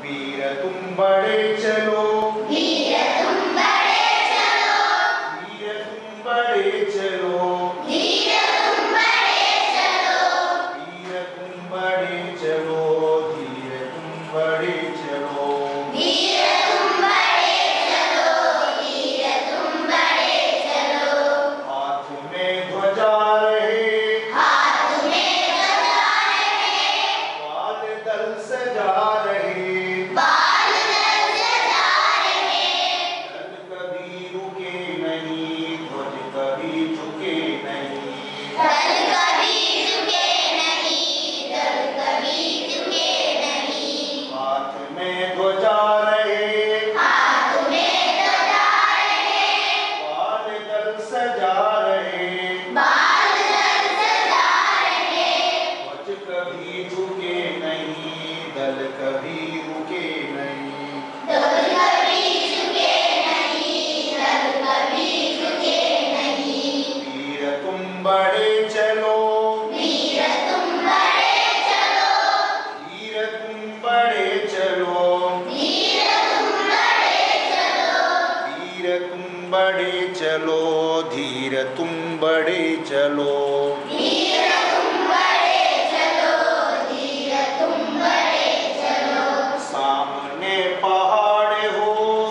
वीर तुम बड़े चलो, वीर तुम बड़े चलो, वीर तुम बड़े चलो, वीर तुम बड़े चलो, वीर तुम बड़े चलो, धीर तुम बड़े चलो, वीर तुम बड़े चलो, वीर तुम बड़े चलो। हाथ में ध्वजा रहे, हाथ में ध्वजा रहे, बाल दल सजा रहे, बाल दल सजा रहे, दल कभी रुके नहीं, ध्वज कभी झुके नहीं, दल कभी झुके नहीं, दल कभी झुके नहीं। हाथ में ध्वजा रहे, हाथ में ध्वजा रहे, बाल दल सजा रहे, बाल दल सजा रहे, ध्वज कभी झुके नहीं, दल कभी रुके नहीं, दल कभी झुके नहीं, दल कभी झुके नहीं। वीर तुम बड़े चलो, वीर तुम बड़े चलो, वीर तुम बड़े चलो, वीर तुम बड़े चलो, वीर तुम बड़े चलो, धीर तुम बड़े चलो, वीर तुम बड़े चलो, वीर तुम बड़े चलो। सामने पहाड़ हो,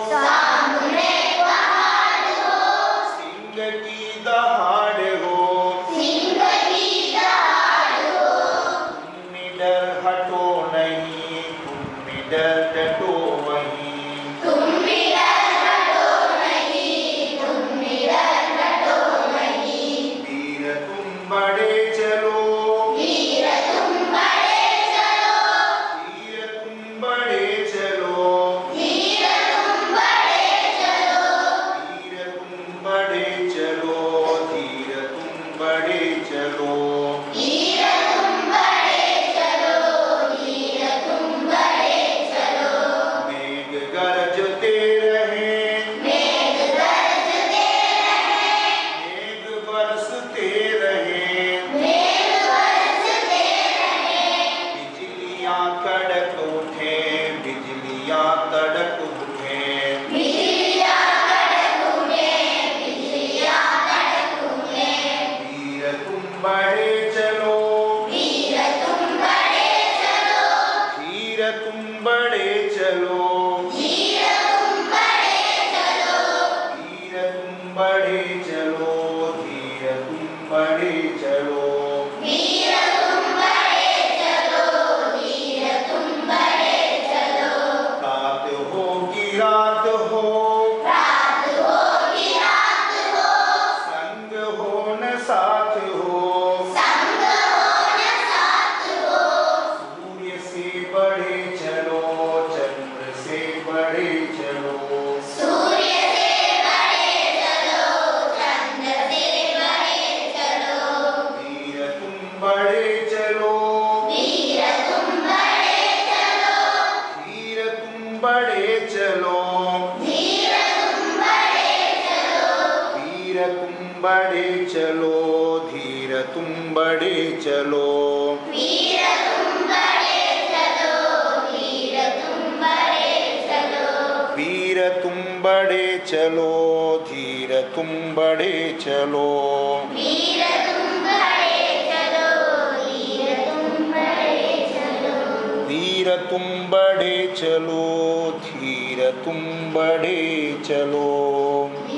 सामने पहाड़ हो, सिंह की दहाड़ हो, सिंह की दहाड़ हो, तुम निडर हटो नहीं, तुम निडर डटो वहीं, तुम निडर हटो नहीं, तुम निडर हटो नहीं। वीर तुम बड़े चलो, वीर तुम बड़े चलो, वीर तुम बड़े चलो, वीर तुम बड़े चलो, वीर तुम बड़े चलो, धीर तुम बड़े चलो, वीर तुम बड़े चलो, वीर तुम बड़े चलो। मेघ गरजते रहे, मेघ गरजते रहे, मेघ बरसते रहे, मेघ बरसते रहे, बिजलियां कड़क उठे, बिजलियां तड़क उठे, बिजलियां कड़क उठे, बिजलियां कड़क उठे। वीर तुम बड़े चलो, वीर तुम बड़े चलो, धीर तुम बड़े चलो, वीर तुम बड़े चलो, वीर तुम बड़े चलो, धीर तुम बड़े चलो, वीर तुम बड़े चलो, वीर तुम बड़े चलो। रात हो कि रात हो, रात हो कि रात हो, संग हो न साथ हो, संग हो न साथ हो, सूर्य से बड़े चलो, चंद्र से बड़े चलो, सूर्य से बड़े चलो, चंद्र से बड़े चलो। वीर तुम बड़े चलो, वीर तुम बड़े चलो, वीर तुम बड़े चलो, वीर तुम बड़े चलो, वीर तुम बड़े चलो, धीर तुम बड़े चलो, वीर तुम बड़े चलो, वीर तुम बड़े चलो। वीर तुम बड़े चलो, धीर तुम बड़े चलो, वीर तुम बड़े चलो, वीर तुम बड़े चलो। वीर तुम बड़े चलो, धीर तुम बड़े चलो।